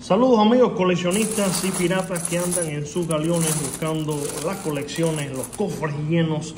Saludos amigos coleccionistas y piratas que andan en sus galeones buscando las colecciones, los cofres llenos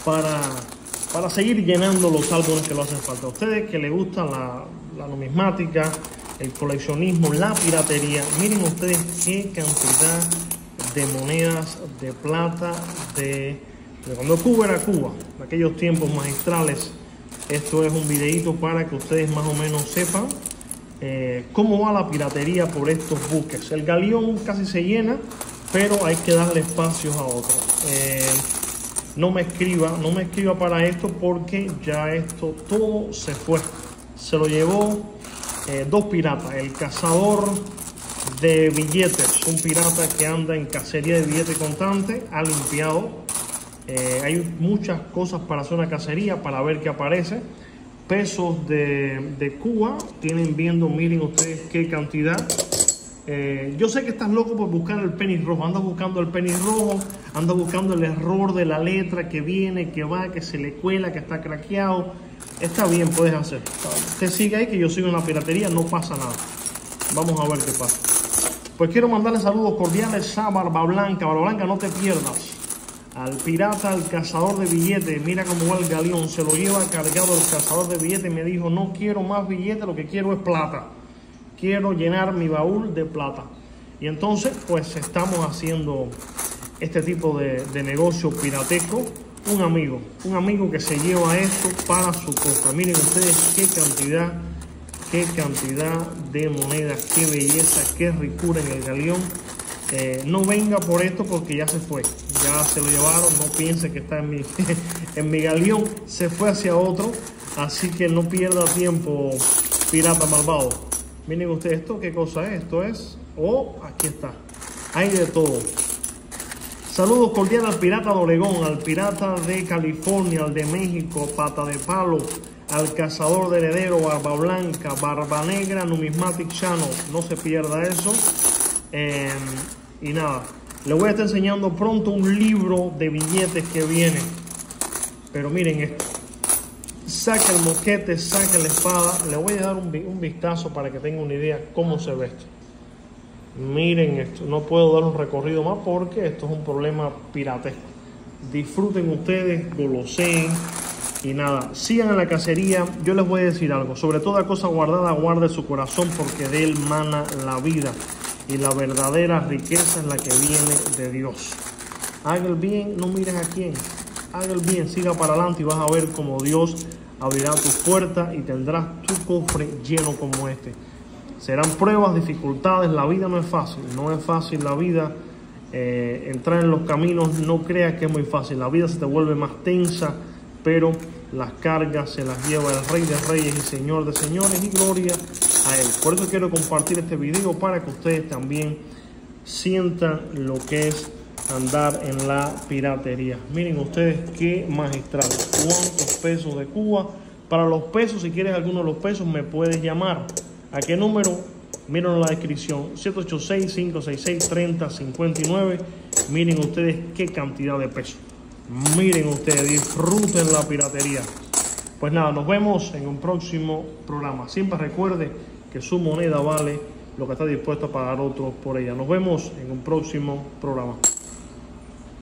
para seguir llenando los álbumes que lo hacen falta. A ustedes que les gusta la numismática, el coleccionismo, la piratería, miren ustedes qué cantidad de monedas de plata de cuando Cuba era Cuba, en aquellos tiempos magistrales. Esto es un videito para que ustedes más o menos sepan cómo va la piratería por estos buques. El galeón casi se llena, pero hay que darle espacios a otros. No me escriba para esto porque ya esto todo se fue. Se lo llevó dos piratas. El cazador de billetes, un pirata que anda en cacería de billetes constante, ha limpiado. Hay muchas cosas para hacer una cacería, para ver qué aparece. Pesos de Cuba, tienen viendo, miren ustedes qué cantidad. Yo sé que estás loco por buscar el penny rojo, andas buscando el penny rojo, andas buscando el error de la letra que viene, que va, que se le cuela, que está craqueado. Está bien, puedes hacer. Usted sigue ahí, que yo sigo en la piratería, no pasa nada. Vamos a ver qué pasa. Pues quiero mandarle saludos cordiales a Barba Blanca. Barba Blanca, no te pierdas. Al pirata, al cazador de billetes, mira cómo va el galeón, se lo lleva cargado el cazador de billetes. Me dijo, no quiero más billetes, lo que quiero es plata. Quiero llenar mi baúl de plata. Y entonces, pues estamos haciendo este tipo de negocio piratesco. Un amigo que se lleva esto para su cofre. Miren ustedes qué cantidad de monedas, qué belleza, qué ricura en el galeón. No venga por esto porque ya se fue, ya se lo llevaron. No piense que está en mi galeón, se fue hacia otro, así que no pierda tiempo, pirata malvado. Miren ustedes esto, qué cosa es, esto es, aquí está, hay de todo. Saludos cordiales al pirata de Oregón, al pirata de California, al de México, Pata de Palo, al cazador de heredero, Barba Blanca, Barba Negra, Numismatic Channel, no se pierda eso. Y nada, les voy a estar enseñando pronto un libro de billetes que viene. Pero miren esto. Saca el moquete, saca la espada. Les voy a dar un vistazo para que tengan una idea cómo se ve esto. Miren esto. No puedo dar un recorrido más porque esto es un problema piratesco. Disfruten ustedes, goloseen. Y nada, sigan en la cacería. Yo les voy a decir algo. Sobre toda cosa guardada, guarde su corazón porque de él mana la vida. Y la verdadera riqueza es la que viene de Dios. Haga el bien, no mires a quién. Haga el bien, siga para adelante y vas a ver cómo Dios abrirá tus puertas y tendrás tu cofre lleno como este. Serán pruebas, dificultades. La vida no es fácil la vida. Entrar en los caminos, no creas que es muy fácil. La vida se te vuelve más tensa, pero las cargas se las lleva el Rey de Reyes y Señor de Señores, y gloria a Él. Por eso quiero compartir este video para que ustedes también sientan lo que es andar en la piratería. Miren ustedes qué magistral. ¿Cuántos pesos de Cuba? Para los pesos, si quieres alguno de los pesos, me puedes llamar. ¿A qué número? Miren en la descripción. 786-566-3059. Miren ustedes qué cantidad de pesos. Miren ustedes, disfruten la piratería. Pues nada, nos vemos en un próximo programa. Siempre recuerde que su moneda vale lo que está dispuesto a pagar otro por ella. Nos vemos en un próximo programa.